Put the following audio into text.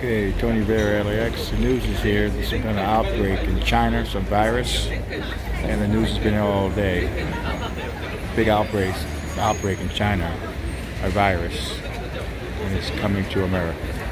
Okay, Tony Bear, LAX. The news is here. There's some kind of outbreak in China, some virus, and the news has been here all day. Big outbreak in China, a virus, and it's coming to America.